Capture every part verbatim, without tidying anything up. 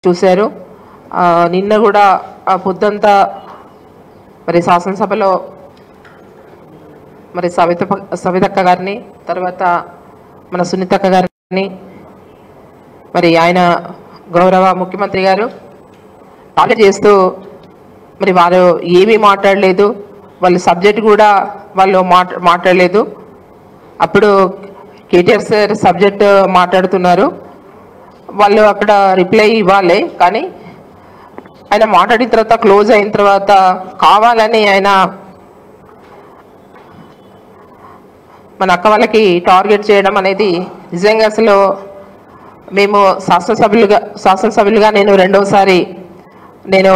చూశారు. నిన్న కూడా ఆ పొద్దంతా మరి శాసనసభలో మరి సవిత సవితక్క గారిని, తర్వాత మన సునీతక్క గారిని, మరి ఆయన గౌరవ ముఖ్యమంత్రి గారు టార్గెట్ చేస్తూ మరి వారు ఏమీ మాట్లాడలేదు, వాళ్ళ సబ్జెక్ట్ కూడా వాళ్ళు మాట్లా మాట్లాడలేదు అప్పుడు కేటీఆర్ సార్ సబ్జెక్ట్ మాట్లాడుతున్నారు, వాళ్ళు అక్కడ రిప్లై ఇవ్వాలి. కానీ ఆయన మాట్లాడిన తర్వాత క్లోజ్ అయిన తర్వాత కావాలని ఆయన మన అక్క వాళ్ళకి టార్గెట్ చేయడం అనేది నిజంగా అసలు మేము శాసనసభ్యులుగా శాసనసభ్యులుగా నేను రెండవసారి నేను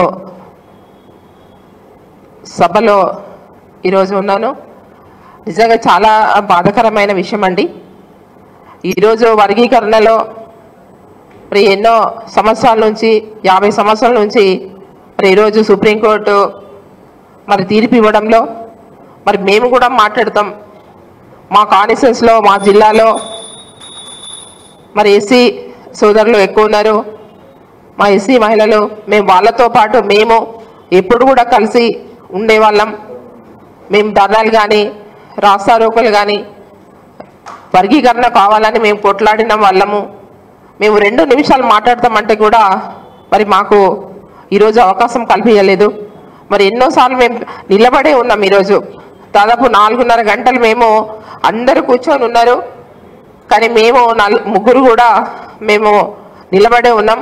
సభలో ఈరోజు ఉన్నాను. నిజంగా చాలా బాధాకరమైన విషయం అండి. ఈరోజు వర్గీకరణలో మరి ఎన్నో సంవత్సరాల నుంచి యాభై సంవత్సరాల నుంచి మరి ఈరోజు సుప్రీంకోర్టు మరి తీర్పు ఇవ్వడంలో మరి మేము కూడా మాట్లాడతాం. మా కాన్స్టిట్యూన్సీలో మా జిల్లాలో మరి ఎస్సీ సోదరులు ఎక్కువ ఉన్నారు, మా ఎస్సీ మహిళలు, మేము వాళ్ళతో పాటు మేము ఎప్పుడు కూడా కలిసి ఉండేవాళ్ళం. మేము ధర్నాలు కానీ రాస్తారోకలు కానీ వర్గీకరణ కావాలని మేము కొట్లాడిన వాళ్ళము. మేము రెండు నిమిషాలు మాట్లాడతామంటే కూడా మరి మాకు ఈరోజు అవకాశం కల్పించలేదు. మరి ఎన్నోసార్లు మేము నిలబడే ఉన్నాం. ఈరోజు దాదాపు నాలుగున్నర గంటలు మేము అందరూ కూర్చొని ఉన్నారు, కానీ మేము నల్ ముగ్గురు కూడా మేము నిలబడే ఉన్నాం.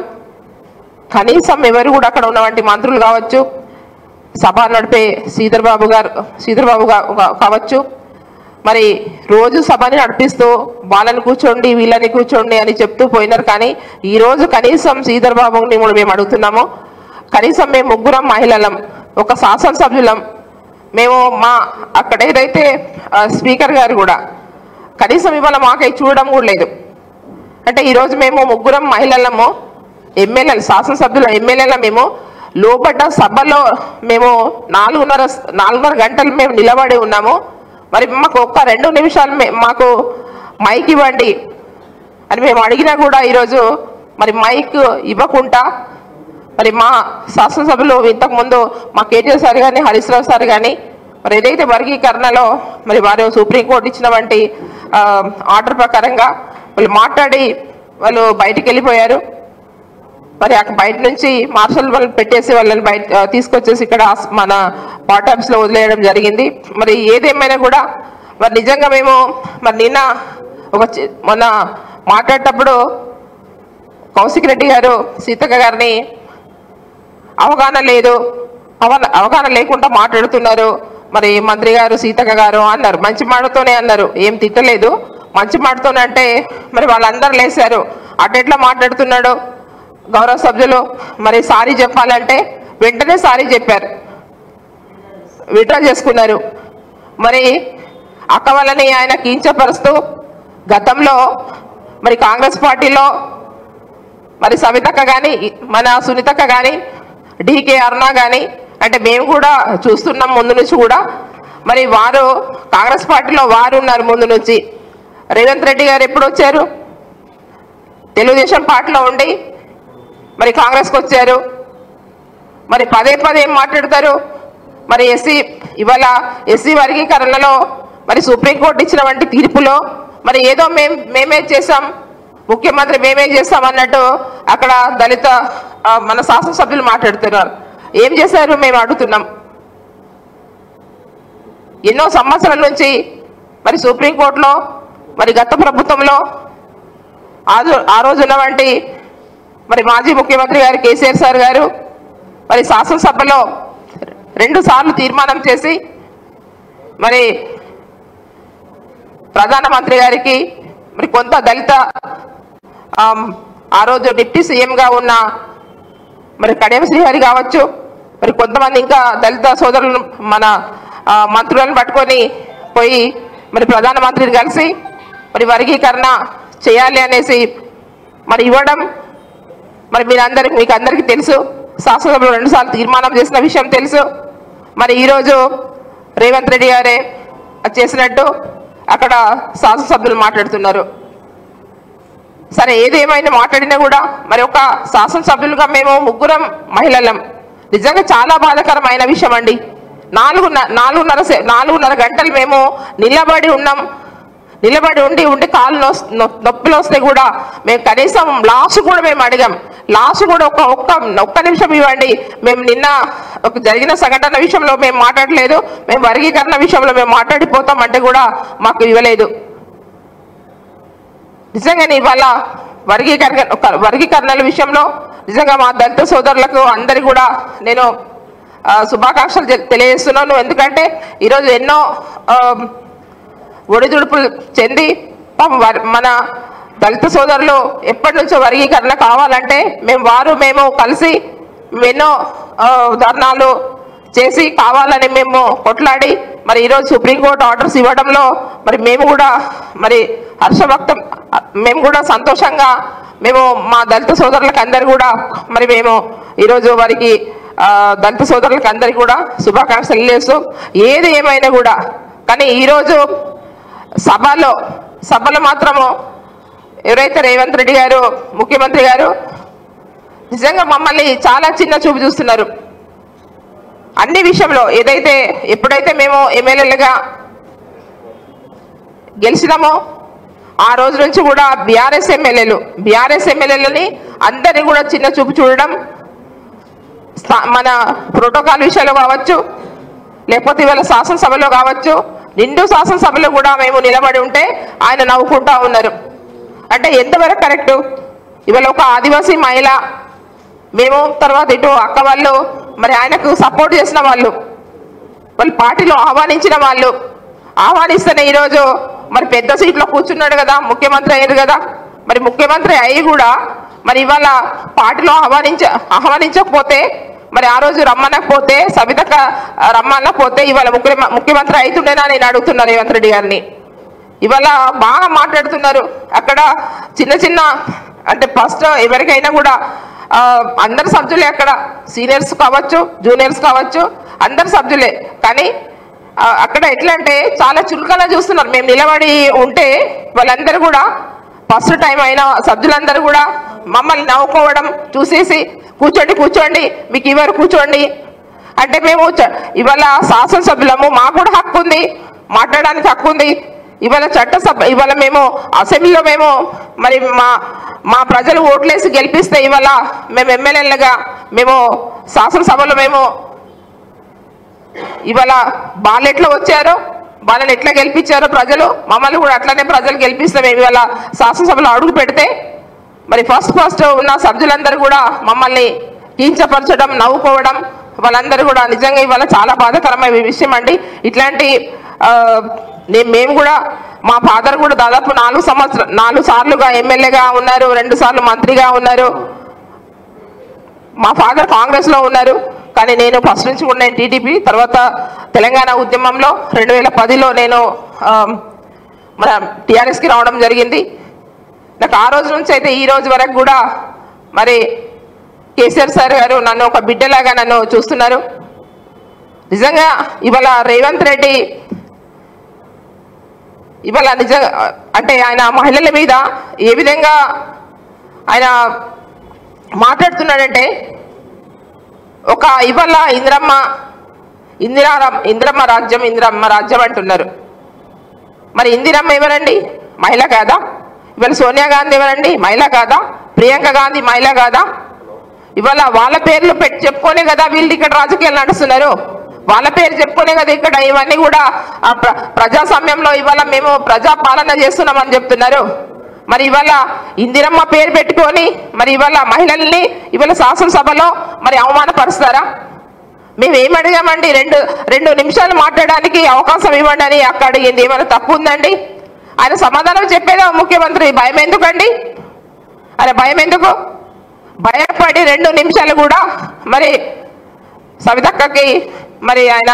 కనీసం ఎవరు కూడా అక్కడ ఉన్నటువంటి మంత్రులు కావచ్చు, సభ నడిపే శ్రీధర్ బాబు గారు శ్రీధర్ బాబు కావచ్చు, మరి రోజు సభని నడిపిస్తూ వాళ్ళని కూర్చోండి వీళ్ళని కూర్చోండి అని చెప్తూ పోయినారు. కానీ ఈరోజు కనీసం శ్రీధర్ బాబుని కూడా మేము అడుగుతున్నాము, కనీసం మేము ముగ్గురం మహిళలం, ఒక శాసనసభ్యులం, మేము మా అక్కడ ఏదైతే స్పీకర్ గారు కూడా కనీసం ఇవాళ మాకై చూడడం కూడా లేదు. అంటే ఈరోజు మేము ముగ్గురం మహిళలము, ఎమ్మెల్యేలు శాసనసభ్యుల ఎమ్మెల్యేల మేము లోపల సభలో మేము నాలుగున్నర నాలుగున్నర గంటలు మేము నిలబడి ఉన్నాము. మరి మాకు ఒక్క రెండు నిమిషాలు మాకు మైక్ ఇవ్వండి అని మేము అడిగినా కూడా ఈరోజు మరి మైక్ ఇవ్వకుండా మరి మా శాసనసభలో ఇంతకుముందు మా కేటీఆర్ సార్ కానీ హరీష్ రావు సార్ కానీ మరి ఏదైతే వర్గీకరణలో మరి వారు సుప్రీంకోర్టు ఇచ్చినటువంటి ఆర్డర్ ప్రకారంగా వాళ్ళు మాట్లాడి వాళ్ళు బయటికి వెళ్ళిపోయారు. మరి అక్కడ బయట నుంచి మార్షల్ వాళ్ళు పెట్టేసి వాళ్ళని బయట తీసుకొచ్చేసి ఇక్కడ మన పార్ట్ ఆఫీస్లో వదిలేయడం జరిగింది. మరి ఏదేమైనా కూడా మరి నిజంగా మేము మరి నిన్న ఒక మొన్న మాట్లాడేటప్పుడు కౌశిక్ రెడ్డి గారు సీతక్క గారిని అవగాహన లేదు అవగాహన లేకుండా మాట్లాడుతున్నారు మరి మంత్రి గారు సీతక్క గారు అన్నారు. మంచి మాటతోనే అన్నారు, ఏం తిట్టలేదు, మంచి మాటతోనే అంటే మరి వాళ్ళందరూ లేశారు. అటెట్లా మాట్లాడుతున్నాడు గౌరవ సభ్యులు, మరి సారీ చెప్పాలంటే వెంటనే సారీ చెప్పారు, విత్డ్రా చేసుకున్నారు. మరి అక్క వాళ్ళని ఆయన కించపరుస్తూ గతంలో మరి కాంగ్రెస్ పార్టీలో మరి సవితక్క కానీ మన సునీతక్క కానీ డీకే అరుణ కానీ అంటే మేము కూడా చూస్తున్నాం ముందు నుంచి కూడా. మరి వారు కాంగ్రెస్ పార్టీలో వారు ఉన్నారు ముందు నుంచి. రేవంత్ రెడ్డి గారు ఎప్పుడు వచ్చారు? తెలుగుదేశం పార్టీలో ఉండి మరి కాంగ్రెస్కి వచ్చారు. మరి పదే పదే ఏం మాట్లాడతారు? మరి ఎస్సీ ఇవాళ ఎస్సీ వర్గీకరణలో మరి సుప్రీంకోర్టు ఇచ్చిన వంటి తీర్పులో మరి ఏదో మేం మేమే చేసాం, ముఖ్యమంత్రి మేమే చేస్తాం అన్నట్టు అక్కడ దళిత మన శాసనసభ్యులు మాట్లాడుతున్నారు. ఏం చేశారు మేము అడుగుతున్నాం. ఎన్నో సంవత్సరాల నుంచి మరి సుప్రీంకోర్టులో మరి గత ప్రభుత్వంలో ఆ రోజు ఉన్నవంటి మరి మాజీ ముఖ్యమంత్రి గారు కేసీఆర్ సార్ గారు మరి శాసనసభలో రెండు సార్లు తీర్మానం చేసి మరి ప్రధానమంత్రి గారికి మరి కొంత దళిత ఆ రోజు డిప్యూటీ సీఎంగా ఉన్న మరి కడియం శ్రీహరి కావచ్చు, మరి కొంతమంది ఇంకా దళిత సోదరులను మన మంత్రులను పట్టుకొని పోయి మరి ప్రధానమంత్రిని కలిసి మరి వర్గీకరణ చేయాలి అనేసి మరి ఇవ్వడం మరి మీరందరికి మీకు అందరికీ తెలుసు. శాసనసభలో రెండుసార్లు తీర్మానం చేసిన విషయం తెలుసు. మరి ఈరోజు రేవంత్ రెడ్డి గారే చేసినట్టు అక్కడ శాసనసభ్యులు మాట్లాడుతున్నారు. సరే ఏదేమైనా మాట్లాడినా కూడా మరి ఒక శాసనసభ్యులుగా మేము ముగ్గురం మహిళలం. నిజంగా చాలా బాధాకరమైన విషయం అండి. నాలుగు నాలుగున్నర నాలుగున్నర గంటలు మేము నిలబడి ఉన్నాం. నిలబడి ఉండి ఉండి కాళ్ళు నొప్పులు వస్తే కూడా మేము కనీసం లాస్ట్ కూడా మేము అడిగాం. లాస్ట్ కూడా ఒక ఒక్క ఒక్క నిమిషం ఇవ్వండి, మేము నిన్న ఒక జరిగిన సంఘటన విషయంలో మేము మాట్లాడలేదు, మేము వర్గీకరణ విషయంలో మేము మాట్లాడిపోతాం అంటే కూడా మాకు ఇవ్వలేదు. నిజంగానే ఇవాళ వర్గీకరణ వర్గీకరణల విషయంలో నిజంగా మా దళిత సోదరులకు అందరి కూడా నేను శుభాకాంక్షలు తెలియజేస్తున్నాను. ఎందుకంటే ఈరోజు ఎన్నో ఒడిదుడుపులు చెంది మన దళిత సోదరులు ఎప్పటి నుంచో వర్గీకరణ కావాలంటే మేము వారు మేము కలిసి ఎన్నో ధర్నాలు చేసి కావాలని మేము కొట్లాడి మరి ఈరోజు సుప్రీంకోర్టు ఆర్డర్స్ ఇవ్వడంలో మరి మేము కూడా మరి హర్షభక్తం మేము కూడా సంతోషంగా మేము మా దళిత సోదరులకు అందరు కూడా మరి మేము ఈరోజు వారికి దళిత సోదరులకు అందరికీ కూడా శుభాకాంక్షలు తెలియజేస్తూ ఏది ఏమైనా కూడా కానీ ఈరోజు సభలో సభలో మాత్రము ఎవరైతే రేవంత్ రెడ్డి గారు ముఖ్యమంత్రి గారు నిజంగా మమ్మల్ని చాలా చిన్న చూపు చూస్తున్నారు అన్ని విషయంలో. ఏదైతే ఎప్పుడైతే మేము ఎమ్మెల్యేలుగా గెలిచినామో ఆ రోజు నుంచి కూడా బీఆర్ఎస్ ఎమ్మెల్యేలు బీఆర్ఎస్ ఎమ్మెల్యేలని అందరినీ కూడా చిన్న చూపు చూడడం, మన ప్రోటోకాల్ విషయాలు కావచ్చు లేకపోతే ఇవాళ శాసనసభలో కావచ్చు, నిండు శాసనసభలో కూడా మేము నిలబడి ఉంటే ఆయన నవ్వుకుంటా ఉన్నారు. అంటే ఎంతవరకు కరెక్టు? ఇవాళ ఒక ఆదివాసీ మహిళ మేము తర్వాత ఇటు అక్క వాళ్ళు మరి ఆయనకు సపోర్ట్ చేసిన వాళ్ళు వాళ్ళు పార్టీలో ఆహ్వానించిన వాళ్ళు ఆహ్వానిస్తేనే ఈరోజు మరి పెద్ద సీట్లో కూర్చున్నాడు కదా, ముఖ్యమంత్రి అయ్యారు కదా. మరి ముఖ్యమంత్రి అయ్యి కూడా మరి ఇవాళ పార్టీలో ఆహ్వానించ ఆహ్వానించకపోతే మరి ఆ రోజు రమ్మనకపోతే సవితక్క రమ్మనకపోతే ఇవాళ ముఖ్య ముఖ్యమంత్రి అవుతుండేనా నేను అడుగుతున్నా రేవంత్ రెడ్డి గారిని. ఇవాళ బాగా మాట్లాడుతున్నారు అక్కడ చిన్న చిన్న అంటే ఫస్ట్ ఎవరికైనా కూడా అందరు సభ్యులే, అక్కడ సీనియర్స్ కావచ్చు జూనియర్స్ కావచ్చు అందరు సభ్యులే. కానీ అక్కడ ఎట్లా అంటే చాలా చులకన చూస్తున్నారు. మేము నిలబడి ఉంటే వాళ్ళందరూ కూడా ఫస్ట్ టైం అయిన సభ్యులందరూ కూడా మమ్మల్ని నవ్వుకోవడం చూసేసి కూర్చోండి కూర్చోండి మీకు ఇవ్వరు కూర్చోండి అంటే మేము ఇవాళ శాసనసభ్యులము, మాకు కూడా హక్కు ఉంది, మాట్లాడడానికి హక్కు ఉంది. ఇవాళ చట్టసభ ఇవాళ మేము అసెంబ్లీలో మేము మరి మా మా ప్రజలు ఓట్లేసి గెలిపిస్తే ఇవాళ మేము ఎమ్మెల్యేలుగా మేము శాసనసభలో మేము ఇవాళ వాళ్ళు ఎట్లా వచ్చారో వాళ్ళని ఎట్లా గెలిపించారో ప్రజలు మమ్మల్ని కూడా అట్లనే ప్రజలు గెలిపిస్తే మేము ఇవాళ శాసనసభలో అడుగు పెడితే మరి ఫస్ట్ ఫస్ట్ ఉన్న సభ్యులందరూ కూడా మమ్మల్ని కించపరచడం నవ్వుకోవడం వాళ్ళందరూ కూడా నిజంగా ఇవాళ చాలా బాధాకరమైన విషయం అండి. ఇట్లాంటి నేను మేము కూడా మా ఫాదర్ కూడా దాదాపు నాలుగు సంవత్సరాలు నాలుగు సార్లుగా ఎమ్మెల్యేగా ఉన్నారు, రెండు సార్లు మంత్రిగా ఉన్నారు. మా ఫాదర్ కాంగ్రెస్లో ఉన్నారు కానీ నేను ఫస్ట్ నుంచి కూడా నేను టీడీపీ తర్వాత తెలంగాణ ఉద్యమంలో రెండు వేల పదిలో నేను మన టీఆర్ఎస్కి రావడం జరిగింది. నాకు ఆ రోజు నుంచి అయితే ఈ రోజు వరకు కూడా మరి కేసీఆర్ సార్ గారు నన్ను ఒక బిడ్డలాగా నన్ను చూస్తున్నారు. నిజంగా ఇవాళ రేవంత్ రెడ్డి ఇవాళ నిజంగా అంటే ఆయన మహిళల మీద ఏ విధంగా ఆయన మాట్లాడుతున్నాడంటే ఒక ఇవాళ ఇందిరమ్మ ఇందిరా ఇందిరమ్మ రాజ్యం ఇందిరమ్మ రాజ్యం అంటున్నారు. మరి ఇందిరమ్మ ఎవరండి? మహిళ కాదా? ఇవాళ సోనియా గాంధీ ఎవరండి? మహిళ కాదా? ప్రియాంక గాంధీ మహిళ కాదా? ఇవాళ వాళ్ళ పేర్లు పెట్టి చెప్పుకోనే కదా వీళ్ళు ఇక్కడ రాజకీయాలు నడుస్తున్నారు. వాళ్ళ పేరు చెప్పుకునే కదా ఇక్కడ ఇవన్నీ కూడా ప్రజాస్వామ్యంలో ఇవాళ మేము ప్రజా పాలన చేస్తున్నామని చెప్తున్నారు. మరి ఇవాళ ఇందిరమ్మ పేరు పెట్టుకొని మరి ఇవాళ మహిళల్ని ఇవాళ శాసనసభలో మరి అవమానపరుస్తారా? మేము ఏం అడిగామండి? రెండు రెండు నిమిషాలు మాట్లాడడానికి అవకాశం ఇవ్వండి అని అక్కడ అడిగింది. ఏమైనా తప్పు ఉందండి? ఆయన సమాధానం చెప్పేదా ముఖ్యమంత్రి? భయం ఎందుకండి? ఆయన భయం ఎందుకు? భయపడి రెండు నిమిషాలు కూడా మరి సవితక్కకి మరి ఆయన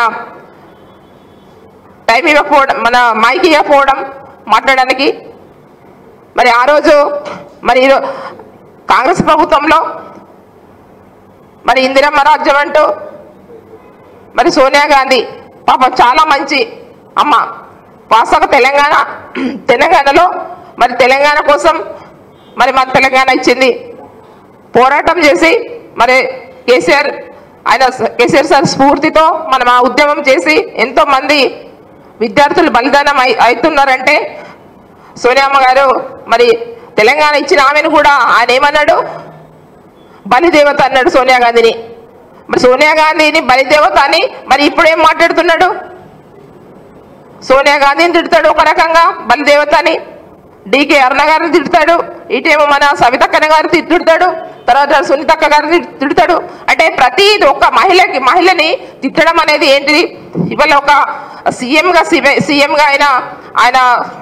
టైం ఇవ్వకపోవడం, మన మైక్ ఇవ్వకపోవడం మాట్లాడడానికి. మరి ఆ రోజు మరి కాంగ్రెస్ ప్రభుత్వంలో మరి ఇందిరమ్మ రాజ్యం అంటూ మరి సోనియా గాంధీ పాపం చాలా మంచి అమ్మ వాస్తవ తెలంగాణ తెలంగాణలో మరి తెలంగాణ కోసం మరి మాకు తెలంగాణ ఇచ్చింది. పోరాటం చేసి మరి కేసీఆర్ ఆయన కేసీఆర్ సార్ స్ఫూర్తితో మనం ఆ ఉద్యమం చేసి ఎంతో మంది విద్యార్థులు బలిదానం అయి అవుతున్నారంటే సోనియమ్మ గారు మరి తెలంగాణ ఇచ్చిన ఆమెను కూడా ఆయన ఏమన్నాడు, బలిదేవత అన్నాడు సోనియా గాంధీని. మరి సోనియా గాంధీని బలిదేవత అని మరి ఇప్పుడు ఏం మాట్లాడుతున్నాడు, సోనియా గాంధీని తిడతాడు ఒక రకంగా బలిదేవత అని, డికే అరుణ గారిని తిడతాడు, ఇటేమో మన సవితక్క గారు తిట్టుతాడు, తర్వాత సునీతక్క గారిని తిడతాడు. అంటే ప్రతి ఒక్క మహిళకి మహిళని తిట్టడం అనేది ఏంటిది? ఇవాళ ఒక సీఎంగా సీఎంగా ఆయన ఆయన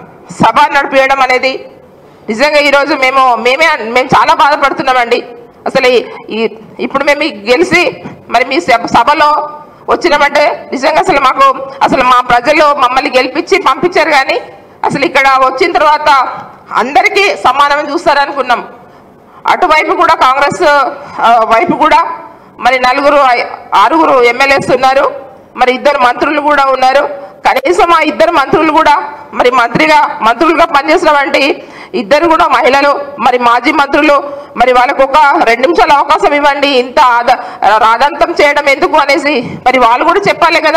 సభ నడిపించడం అనేది నిజంగా ఈరోజు మేము మేమే మేము చాలా బాధపడుతున్నామండి. అసలు ఈ ఇప్పుడు మేము గెలిచి మరి మీ సభలో వచ్చినామంటే నిజంగా అసలు మాకు అసలు మా ప్రజలు మమ్మల్ని గెలిపించి పంపించారు, కానీ అసలు ఇక్కడ వచ్చిన తర్వాత అందరికీ సమానం చూస్తారనుకున్నాం. అటువైపు కూడా కాంగ్రెస్ వైపు కూడా మరి నలుగురు ఆరుగురు ఎమ్మెల్యేస్ ఉన్నారు, మరి ఇద్దరు మంత్రులు కూడా ఉన్నారు. కనీసం ఆ ఇద్దరు మంత్రులు కూడా మరి మంత్రిగా మంత్రులుగా పనిచేసినటువంటి ఇద్దరు కూడా మహిళలు, మరి మాజీ మంత్రులు, మరి వాళ్ళకు ఒక రెండు నిమిషాల అవకాశం ఇవ్వండి, ఇంత రాదంతం చేయడం ఎందుకు అనేసి మరి వాళ్ళు కూడా చెప్పాలి కదా.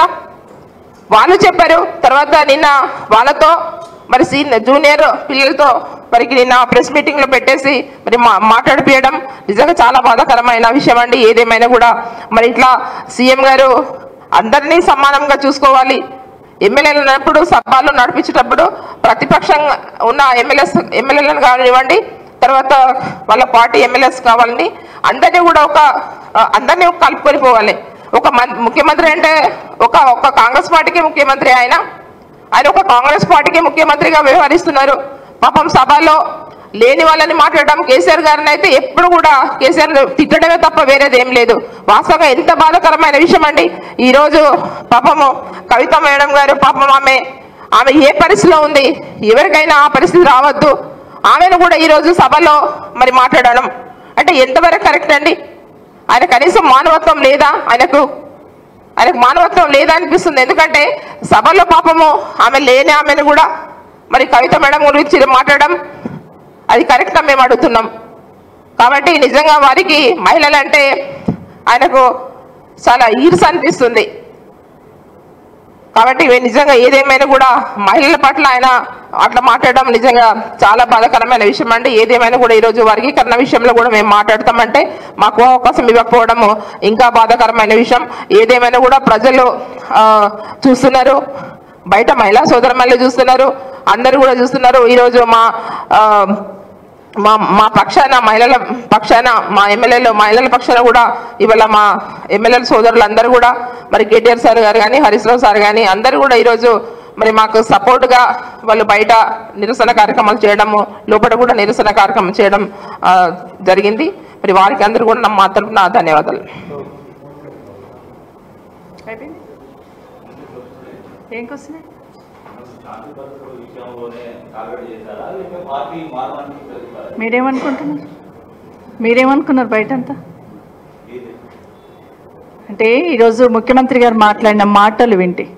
వాళ్ళు చెప్పారు. తర్వాత నిన్న వాళ్ళతో మరి సీనియర్ జూనియర్ పిల్లలతో మరికి నిన్న ప్రెస్ మీటింగ్లో పెట్టేసి మరి మా మాట్లాడిపియడం నిజంగా చాలా బాధాకరమైన విషయం అండి. ఏదేమైనా కూడా మరి ఇట్లా సీఎం గారు అందరినీ సమానంగా చూసుకోవాలి. ఎమ్మెల్యేలు ఉన్నప్పుడు సభలు నడిపించేటప్పుడు ప్రతిపక్షంగా ఉన్న ఎమ్మెల్యేస్ ఎమ్మెల్యేలను కానివ్వండి, తర్వాత వాళ్ళ పార్టీ ఎమ్మెల్యేస్ కావాలని అందరినీ కూడా ఒక అందరినీ కలుపుకొని పోవాలి. ఒక ముఖ్యమంత్రి అంటే ఒక ఒక కాంగ్రెస్ పార్టీకి ముఖ్యమంత్రి ఆయన ఆయన ఒక కాంగ్రెస్ పార్టీకి ముఖ్యమంత్రిగా వ్యవహరిస్తున్నారు. పాపం సభలో లేని వాళ్ళని మాట్లాడడం, కేసీఆర్ గారిని అయితే ఎప్పుడు కూడా కేసీఆర్ తిట్టడమే తప్ప వేరేది ఏం లేదు. వాస్తవంగా ఎంత బాధాకరమైన విషయం అండి. ఈరోజు పాపము కవిత మేడం గారు పాపం ఆమె ఆమె ఏ పరిస్థితిలో ఉంది, ఎవరికైనా ఆ పరిస్థితి రావద్దు. ఆమెను కూడా ఈరోజు సభలో మరి మాట్లాడడం అంటే ఎంతవరకు కరెక్ట్ అండి? ఆయన కనీసం మానవత్వం లేదా? ఆయనకు ఆయనకు మానవత్వం లేదా అనిపిస్తుంది. ఎందుకంటే సభలో పాపము ఆమె లేని ఆమెను కూడా మరి కవిత మేడం గురించి మాట్లాడడం అది కరెక్ట్గా మేము అడుగుతున్నాం. కాబట్టి నిజంగా వారికి మహిళలంటే ఆయనకు చాలా ఈర్ష అనిపిస్తుంది. కాబట్టి నిజంగా ఏదేమైనా కూడా మహిళల పట్ల ఆయన అట్లా మాట్లాడడం నిజంగా చాలా బాధాకరమైన విషయం అండి. ఏదేమైనా కూడా ఈరోజు వర్గీకరణ విషయంలో కూడా మేము మాట్లాడతామంటే మాకు అవకాశం ఇవ్వకపోవడము ఇంకా బాధాకరమైన విషయం. ఏదేమైనా కూడా ప్రజలు చూస్తున్నారు, బయట మహిళా సోదరులు చూస్తున్నారు, అందరూ కూడా చూస్తున్నారు. ఈరోజు మా మా మా పక్షాన మహిళల పక్షాన మా ఎమ్మెల్యేలు మహిళల పక్షాన కూడా ఇవాళ మా ఎమ్మెల్యేల సోదరులు అందరూ కూడా మరి కేటీఆర్ సార్ గారు కానీ హరీష్ రావు సార్ కానీ అందరూ కూడా ఈరోజు మరి మాకు సపోర్ట్గా వాళ్ళు బయట నిరసన కార్యక్రమాలు చేయడము, లోపల కూడా నిరసన కార్యక్రమం చేయడం జరిగింది. మరి వారికి అందరూ కూడా మా తరపున ధన్యవాదాలు. మీరేమనుకుంటున్నారు మీరేమనుకున్నారు బయటంతా? అంటే ఈరోజు ముఖ్యమంత్రి గారు మాట్లాడిన మాటలు వింటే